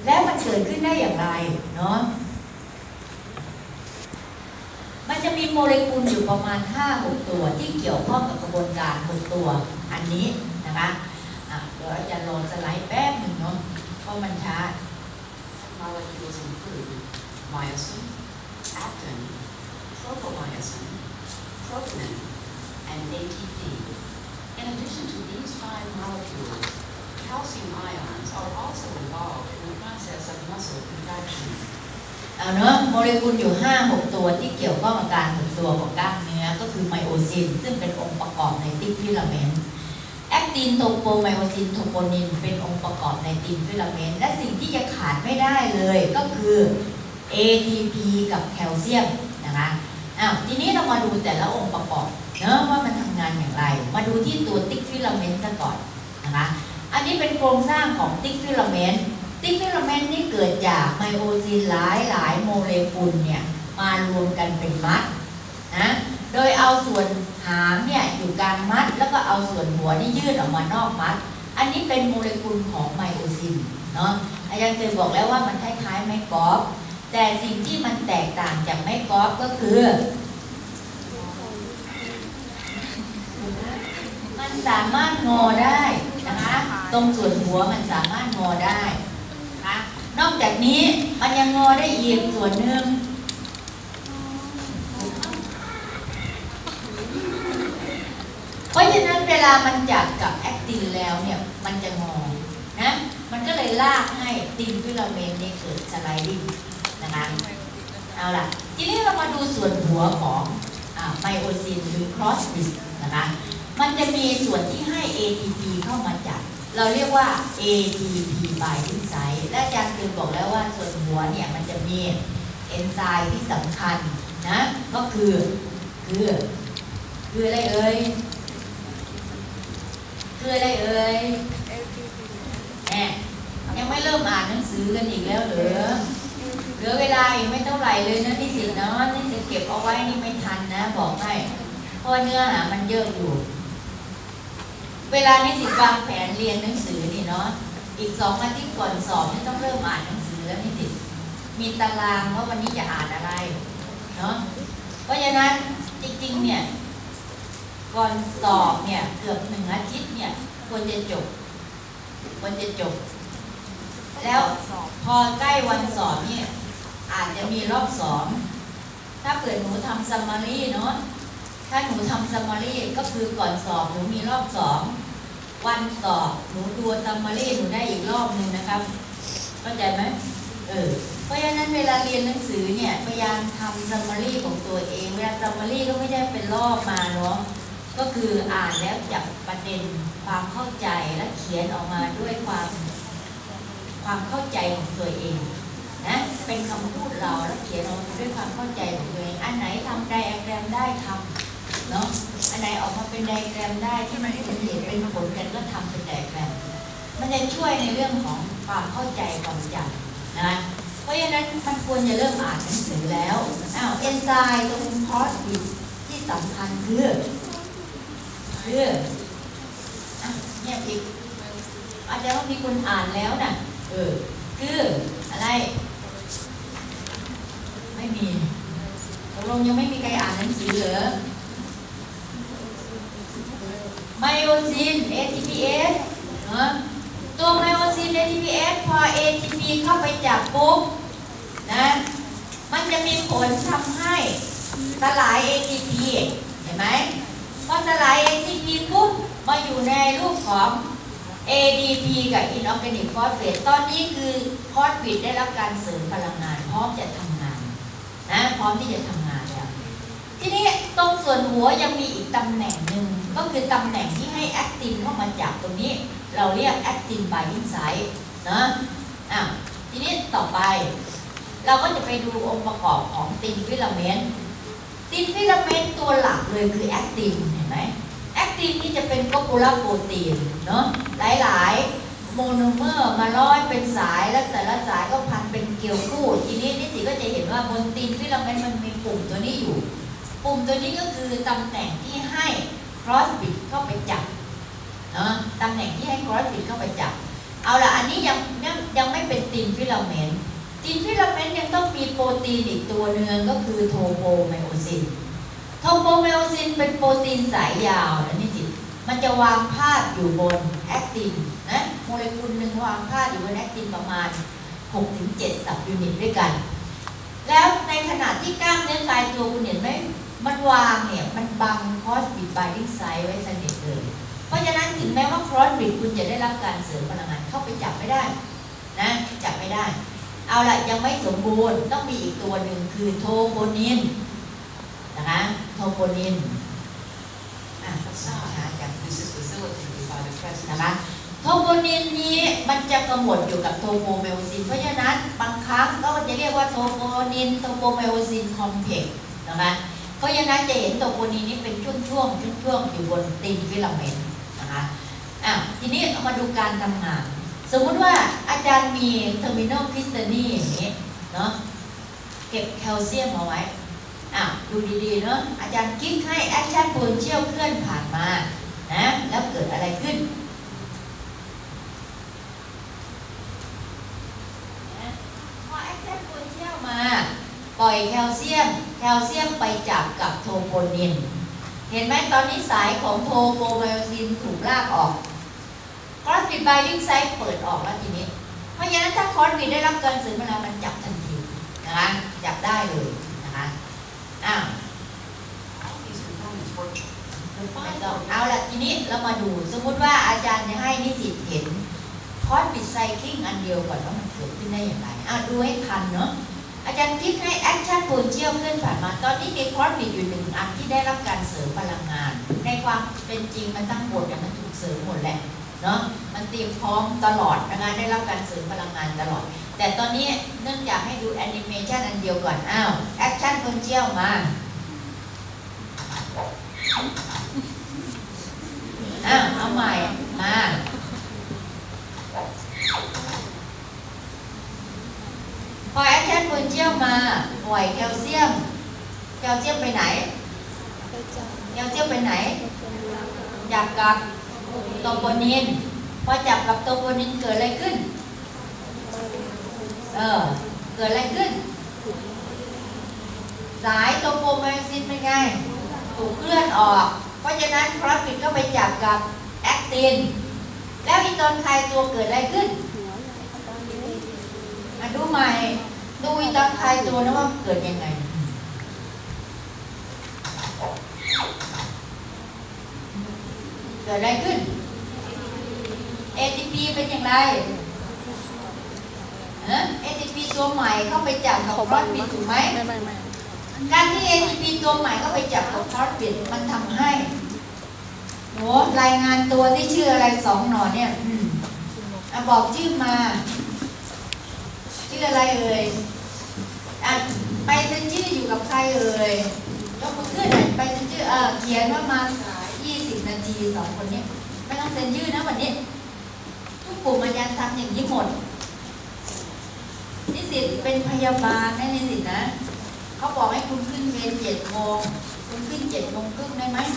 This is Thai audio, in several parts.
แล้วมันเกิดขึ้นได้อย่างไรเนาะมันจะมีโมเลกุลอยู่ประมาณ 5-6 ตัวที่เกี่ยวข้องกับกระบวนการ6ตัวอันนี้นะคะเดี๋ยวจะลงสไลด์แป๊บหนึ่งเนาะเพราะมันช้า Molecules include myosin, actin, tropomyosin, troponin, and ATP. In addition to these 5 molecules, calcium ions are also involved in the process of muscle contraction. เอาเนาะโมเลกุลอยู่ 5-6 ตัวที่เกี่ยวข้องกับการหดตัวของกล้ามเนื้อก็คือไมโอซินซึ่งเป็นองค์ประกอบในตินฟิลาเมนต์แอคตินโทโปไมโอซินโทโปนินเป็นองค์ประกอบในตินฟิลาเมนต์และสิ่งที่จะขาดไม่ได้เลยก็คือ ATP กับแคลเซียมนะคะทีนี้เรามาดูแต่ละองค์ประกอบเนาะว่ามันทำงานอย่างไรมาดูที่ตัวตินฟิลาเมนต์ซะก่อนนะคะอันนี้เป็นโครงสร้างของตินฟิลาเมนต์ตินฟิลาเมนต์นี่เกิดจากไมโอซินหลายโมเลกุลเนี่ยมารวมกันเป็นมัดนะโดยเอาส่วนหางเนี่ยอยู่กลางมัดแล้วก็เอาส่วนหัวนี่ยื่นออกมานอกมัดอันนี้เป็นโมเลกุลของไมโอซินเนาะอาจารย์เคยบอกแล้วว่ามันคล้ายๆไม้กอล์ฟแต่สิ่งที่มันแตกต่างจากไม้กอล์ฟก็คือมันสามารถงอได้นะคะตรงส่วนหัวมันสามารถงอได้นะคะนอกจากนี้มันยังงอได้อีกส่วนหนึ่งเพราะฉะนั้นเวลามันจับกับแอคตินแล้วเนี่ยมันจะงอนะมันก็เลยลากให้ตินฟิลาเมนต์นี้เกิดสไลดิ้งนะคะเอาล่ะทีนี้เรามาดูส่วนหัวของไมโอซินหรือครอสบิดนะคะมันจะมีส่วนที่ให้ ATP เข้ามาจับเราเรียกว่า ATP binding site และอาจารย์เคยบอกแล้วว่าส่วนหัวเนี่ยมันจะมีเอนไซม์ที่สำคัญนะก็คืออะไรเอ่ยคืออะไรเอ่ยแหมยังไม่เริ่มอ่านหนังสือกันอีกแล้วเหลือเวลาอีกไม่เท่าไหร่เลยนะนิสิตเนาะนี่จะเก็บเอาไว้นี่ไม่ทันนะบอกให้เพราะเนื้อหามันเยอะอยู่เวลานิสิตวางแผนเรียนหนังสือนี่เนาะอีก2 อาทิตย์ก่อนสอบนี่ต้องเริ่มอ่านหนังสือแล้วนิสิตมีตารางว่าวันนี้จะอ่านอะไรเนาะเพราะฉะนั้นจริงๆเนี่ยก่อนสอบเนี่ยเกือบ1 อาทิตย์เนี่ยควรจะจบแล้วพอใกล้วันสอบเนี่ยอาจจะมีรอบ2ถ้าเกิดหนูทำซัมมารีเนาะถ้าหนูทำซัมมารีก็คือก่อนสอบหนูมีรอบ2วันสอบหนูดูซัมมารีหนูได้อีกรอบนึงนะครับเข้าใจไหมเพราะฉะนั้นเวลาเรียนหนังสือเนี่ยพยายามทำซัมมารีของตัวเองเวลาซัมมารีก็ไม่ได้เป็นรอบมาเนาะก็คืออ่านแล้วจับประเด็นความเข้าใจและเขียนออกมาด้วยความเข้าใจของตัวเองนะเป็นคำพูดเราแล้วเขียนออกมาด้วยความเข้าใจของตัวเองอันไหนทำไดอะแกรมได้ทำเนาะอันไหนออกมาเป็นไดอะแกรมได้ที่มันเป็นเหตุเป็นผลกันก็ทำเป็นไดอะแกรมมันจะช่วยในเรื่องของความเข้าใจความจำนะเพราะฉะนั้นมันควรจะเริ่มอ่านหนังสือแล้วเอนไซม์ตรงคอร์สบิดที่สำคัญคือเนี่ยอีกอาจจะต้องมีคนอ่านแล้วนะคืออะไรไม่มีตกลงยังไม่มีใครอ่านหนังสือเหรอไมโอซิน ATPase ตัวไมโอซิน ATPase พอ ATP เข้าไปจับปุ๊บนะมันจะมีผลทำให้สลาย ATP เห็นไหมพอสลาย ATP ปุ๊บมาอยู่ในรูปของ ADP กับ Inorganic Phosphate ตอนนี้คือฟอสเฟตได้รับการเสริมพลังงานพร้อมจะทำงานนะพร้อมที่จะทำงานแล้วทีนี้ตรงส่วนหัวยังมีอีกตำแหน่งหนึ่งก็คือตำแหน่งที่ให้แอคตินเข้ามาจับตรงนี้เราเรียกแอคตินไบอินไซต์นะทีนี้ต่อไปเราก็จะไปดูองค์ประกอบของตินฟิลาเมนต์ตัวหลักเลยคือแอคตินเห็นไหมแอคตินนี่จะเป็นกลบูลาร์โปรตีนเนาะหลายโมโนเมอร์มาร้อยเป็นสายแล้วแต่ละสายก็พันเป็นเกลียวคู่ทีนี้นิติก็จะเห็นว่าบนตินฟิลาเมนต์มันมีปุ่มตัวนี้อยู่ปุ่มตัวนี้ก็คือตำแหน่งที่ให้ครอสบิดเข้าไปจับเนาะตำแหน่งที่ให้ครอสบิดเข้าไปจับเอาละอันนี้ยังไม่เป็นตีนฟิลาเมนต์ตีนฟิลาเมนต์ยังต้องมีโปรตีนอีกตัวหนึ่งก็คือโทโปไมโอซินโทโปไมโอซินเป็นโปรตีนสายยาวนะนี่สิมันจะวางพาดอยู่บนแอคตินนะโมเลกุลหนึ่งวางพาดอยู่บนแอคตินประมาณ 6-7 สับยูนิตด้วยกันแล้วในขณะที่กล้ามเนื้อกายตัวคุณเห็นไหมมันวางเนี่ยมันบังคอสบิดไบดิ้งไซด์ไว้สนิทเลยเพราะฉะนั้นถึงแม้ว่าครอสบิดคุณจะได้รับการเสริมพลังงานเข้าไปจับไม่ได้นะจับไม่ได้เอาละยังไม่สมบูรณ์ต้องมีอีกตัวหนึ่งคือโทโพนินนะคะโทโพนิน This is facilitated by the presence นะคะโทโพนินนี้มันจะกำหนดอยู่กับโทโพไมโอซินเพราะฉะนั้นบางครั้งก็จะเรียกว่าโทโพนินโทโพไมโอซินคอมเพล็กซ์นะคะเพราะฉะนั้นจะเห็นโทโพนินนี้เป็นช่วงอยู่บนตีนฟิลาเมนต์นะคะทีนี้มาดูการทำงานสมมุติว่าอาจารย์มีเทอร์มินอลคริสตัลนี่อย่างนี้เนาะเก็บแคลเซียมเอาไว้ดูดีๆเนาะอาจารย์คลิกให้แอคชั่นโพเทนเชียลเคลื่อนผ่านมานะแล้วเกิดอะไรขึ้นพอแอคชั่นโพเทนเชียลมาปล่อยแคลเซียมไปจับกับโทโพนินเห็นไหมตอนนี้สายของโทโพไมโอซินถูกลากออกคอร์สบิดไบดิ้งไซต์เปิดออกแล้วทีนี้เพราะฉะนั้นถ้าคอร์สบิดได้รับการเสริมพลังมันจับทันทีนะคะจับได้เลยนะคะ All these components work. เอาละทีนี้เรามาดูสมมุติว่าอาจารย์จะให้นิสิตเห็นคอร์สบิดไซคลิงอันเดียวก่อนว่ามันเกิดขึ้นได้อย่างไรดูให้ทันเนาะอาจารย์คลิกให้แอคชั่นโพเทนเชียลเคลื่อนผ่านมาตอนนี้มีคอร์สบิดอยู่1 อันที่ได้รับการเสริมพลังงานในความเป็นจริงมันทั้งหมดเนี่ยมันถูกเสริมหมดแหละเนาะมันเตรียมพร้อมตลอดนะคะได้รับการเสริมพลังงานตลอดแต่ตอนนี้เนื่องจากให้ดูแอนิเมชันอันเดียวก่อนแอคชั่นโพเทนเชียลมาเอาใหม่มาพอแอคชั่นโพเทนเชียลมาปล่อยแคลเซียมไปไหนจับกับโทโพนินพอจับกับโทโพนินเกิดอะไรขึ้นเกิดอะไรขึ้นสายโทโพไมโอซินเป็นไงถูกเคลื่อนออกเพราะฉะนั้นคอร์สบิดก็ไปจับกับแอคตินแล้วอีตอนคลายตัวเกิดอะไรขึ้นดูใหม่ดูอีตอนคลายตัวนะว่าเกิดยังไงเกิดอะไรขึ้น ATP เป็นอย่างไรATP ตัวใหม่เข้าไปจับกับคอร์สบิดถูกไหมการที่ ATP ตัวใหม่เข้าไปจับกับคอร์สบิดมันทำให้รายงานตัวที่ชื่ออะไร2 หน่อเนี่ยบอกชื่อมาชื่ออะไรเอ่ยไปเซ็นชื่ออยู่กับใครเอ่ยยกมือขึ้นไปเซ็นชื่อเขียนว่ามาสาย20 นาที2 คนนี้ไม่ต้องเซ็นชื่อนะวันนี้ทุกกลุ่มอาจารย์ทำอย่างนี้หมดนิสิตเป็นพยาบาลนะนิสิตนะเขาบอกให้คุณขึ้นเวร7 โมงคุณขึ้น7 โมงครึ่งได้ไหม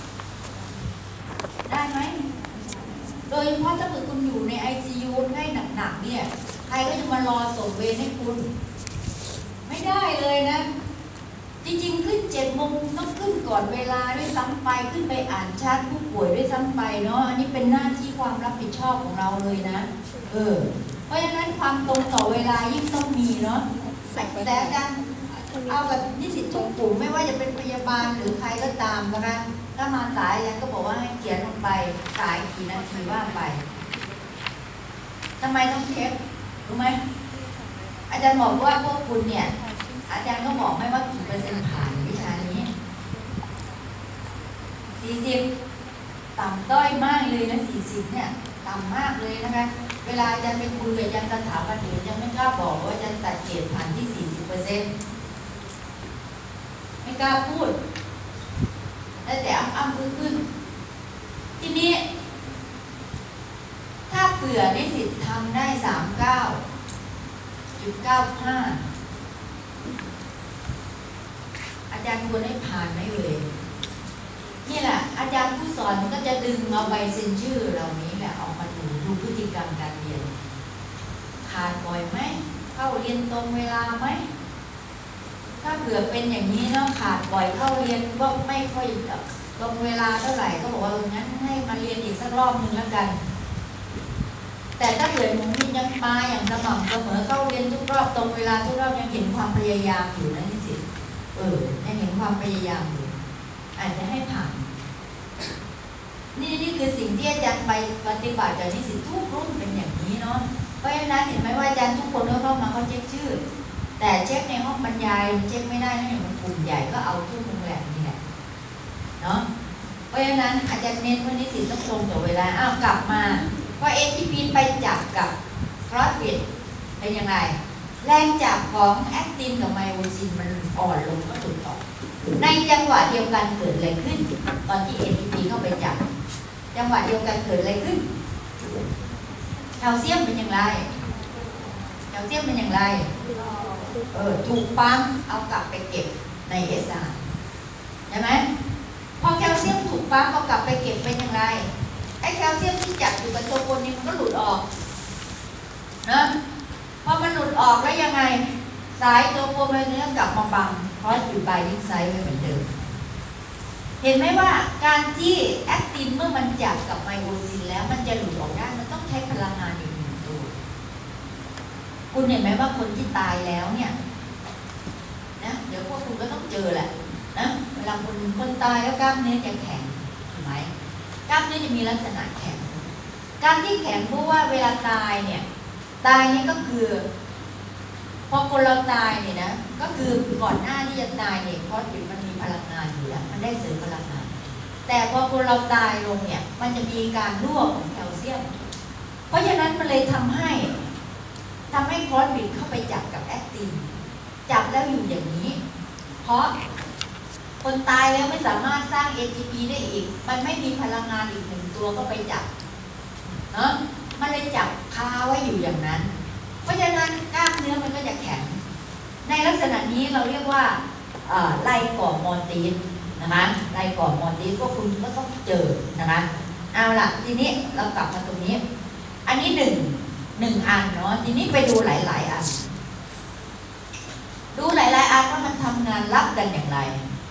โดยเฉพาะถ้าเกิดคุณอยู่ใน ICU ให้หนักๆเนี่ยใครก็จะมารอส่งเวรให้คุณไม่ได้เลยนะจริงๆขึ้น7 โมงต้องขึ้นก่อนเวลาด้วยซ้ำไปขึ้นไปอ่านชาร์ตผู้ป่วยด้วยซ้ำไปเนาะอันนี้เป็นหน้าที่ความรับผิดชอบของเราเลยนะเพราะฉะนั้นความตรงต่อเวลายิ่งต้องมีเนาะแต่อาจารย์เอากับนิสิตทุกกลุ่มไม่ว่าจะเป็นพยาบาลหรือใครก็ตามนะคะถ้ามาสายยังก็บอกว่าให้เขียนลงไปสายกี่นาทีว่าไปทำไมต้องเช็ครู้ไหมอาจารย์บอกว่าพวกคุณเนี่ยอาจารย์ก็บอกไม่ว่ากี่เปอร์เซ็นต์ผ่านวิชานี้40ต่ำต้อยมากเลยนะ40เนี่ยต่ำมากเลยนะคะเวลาอาจารย์ไปคุยกับอาจารย์สถาบันอื่นยังไม่กล้าบอกว่าอาจารย์ตัดเกรดผ่านที่ 40%ไม่กล้าพูดแต่อ้ำขึ้นทีนี้ถ้าเผื่อนิสิตทำได้ 39.95 อาจารย์ควรให้ผ่านไหมเลยนี่แหละอาจารย์ผู้สอนก็จะดึงเอาใบเซ็นชื่อเหล่านี้แหละออกมาดูพฤติกรรมการเรียนขาดบ่อยไหมเข้าเรียนตรงเวลาไหมถ้าเผื่อเป็นอย่างนี้เนาะขาดบ่อยเข้าเรียนก็ไม่ค่อยตรงเวลาเท่าไหร่ก็บอกว่างั้นให้มาเรียนอีกสักรอบนึงแล้วกัน แต่ถ้าเผื่อหนูยังมาอย่างสม่ำเสมอเข้าเรียนทุกรอบตรงเวลาทุกรอบยังเห็นความพยายามอยู่นะนี่สิยังเห็นความพยายามอยู่อาจจะให้ผ่านนี่คือสิ่งที่อาจารย์ไปปฏิบัติกับนิสิตทุกรุ่นเป็นอย่างนี้เนาะเพราะฉะนั้นเห็นไหมว่าอาจารย์ทุกคนเข้ามาเขาเช็คชื่อแต่เช็คในห้องบรรยายเช็คไม่ได้นะอย่างมันกลุ่มใหญ่ก็เอาทุกมุมแหลกนี่แหละเนาะเพราะฉะนั้นอาจารย์เน้นว่านิสิตต้องตรงต่อเวลากลับมาพอ ATP ไปจับกับ CrossFit เป็นยังไงแรงจับของแอคตินกับไมโอซินมันอ่อนลงก็ถูกต้องในจังหวะเดียวกันเกิดอะไรขึ้นตอนที่ ATP เข้าไปจับจังหวะเดียวกันเกิดอะไรขึ้นแคลเซียมเป็นอย่างไรแคลเซียมเป็นอย่างไรถูกปั๊มเอากลับไปเก็บใน SR ใช่ไหมพอแคลเซียมถูกปั๊มเอากลับไปเก็บเป็นอย่างไรไอ้แคลเซียมที่จับอยู่กับตัวโคนินมันก็หลุดออกนะพอมันหลุดออกแล้วยังไงสายตัวโคนินก็กลับมาบังเพราะอยู่บายดิ้งไซด์ไว้เหมือนเดิมเห็นไหมว่าการที่แอคตินเมื่อมันจับกับไมโอซินแล้วมันจะหลุดออกได้มันต้องใช้พลังงานอีกหนึ่งตัวคุณเห็นไหมว่าคนที่ตายแล้วเนี่ยนะเดี๋ยวพวกคุณก็ต้องเจอแหละนะเวลาคนตายแล้วกล้ามเนื้อจะแข็งถูกไหมกล้ามเนื้อจะมีลักษณะแข็งการที่แข็งเพราะว่าเวลาตายเนี่ยก็คือพอคนเราตายเนี่ยนะก็คือก่อนหน้าที่จะตายเนี่ยเพราะมันมีพลังงานอยู่แล้วมันได้เสริมพลังงานแต่พอคนเราตายลงเนี่ยมันจะมีการรั่วของแคลเซียมเพราะฉะนั้นมันเลยทำให้คอร์สบิดเข้าไปจับกับแอคตินจับแล้วอยู่อย่างนี้เพราะคนตายแล้วไม่สามารถสร้าง ATP ได้อีกมันไม่มีพลังงานอีกหนึ่งตัวก็ไปจับเนาะมันเลยจับคาไว้อยู่อย่างนั้นเพราะฉะนั้นกล้ามเนื้อมันก็จะแข็งในลักษณะนี้เราเรียกว่าไลกอมอร์ติสนะคะไลกอมอร์ติสก็คุณก็ต้องเจอนะคะเอาล่ะทีนี้เรากลับมาตรงนี้อันนี้หนึ่งอันเนาะทีนี้ไปดูหลายๆอันดูหลายๆอันว่ามันทำงานรับกันอย่างไร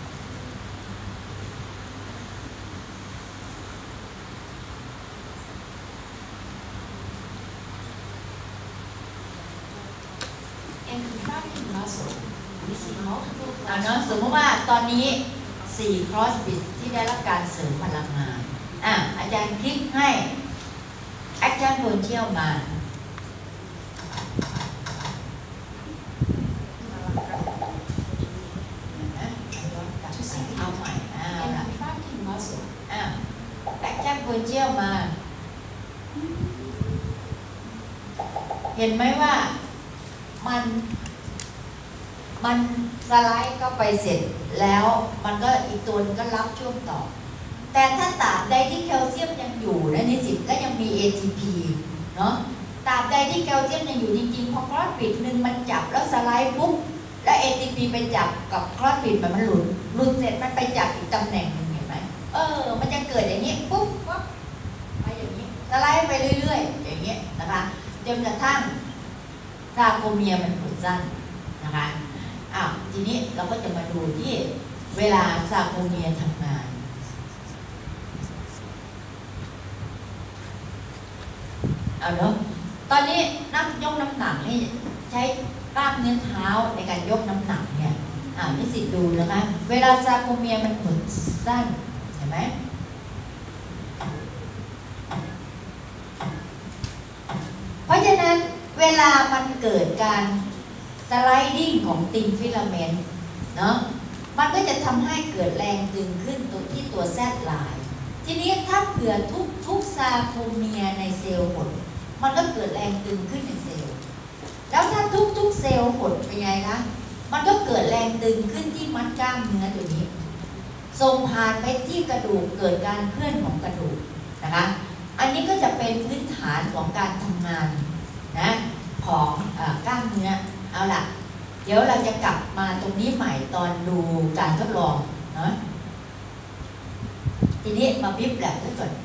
เนาะสมมติว่าตอนนี้4 CrossFit ที่ได้รับการเสริมพลังงานอาจารย์คลิกให้ Action Potential มาเอาใหม่Action Potential มาเห็นไหมว่ามันสไลด์ก็ไปเสร็จแล้วมันก็อีกตัวนึงก็รับช่วงต่อแต่ถ้าตราบใดที่แคลเซียมยังอยู่นะนิสิตและยังมี ATP เนาะตราบใดที่แคลเซียมยังอยู่จริงๆพอคลอสปิดนึงมันจับแล้วสไลด์ปุ๊บแล้ว ATP ไปจับกับคลอสปิดมันหลุดเสร็จมันไปจับอีกตำแหน่งนึงเห็นไหมมันจะเกิดอย่างนี้ปุ๊บไปอย่างนี้สไลด์ไปเรื่อยๆอย่างนี้นะคะจนกระทั่งซาโคเมียมันหดสั้นนะคะทีนี้เราก็จะมาดูที่เวลาซาโคเมียทำงานเนาะตอนนี้ยกน้ำหนักนี่ใช้กล้ามเนื้อเท้าในการยกน้ำหนักเนี่ยนิสิตดูนะคะเวลาซาโคเมียมันหดสั้นเห็นไหมเพราะฉะนั้นเวลามันเกิดการสไลดิ้งของตินฟิลาเมนต์เนาะมันก็จะทำให้เกิดแรงดึงขึ้นตรงที่ตัวแซดไลน์ทีนี้ถ้าเผื่อทุกซาโคเมียในเซลล์หดมันก็เกิดแรงดึงขึ้นในเซลล์แล้วถ้าทุกเซลล์หดเป็นไงคะมันก็เกิดแรงดึงขึ้นที่มัดกล้ามเนื้อตัวนี้ส่งผ่านไปที่กระดูกเกิดการเคลื่อนของกระดูกนะคะอันนี้ก็จะเป็นพื้นฐานของการทำงานนะของกล้ามเนื้อเอาล่ะเดี๋ยวเราจะกลับมาตรงนี้ใหม่ตอนดูการทดลองเนาะทีนี้มาบิบแลบด้วยก่อน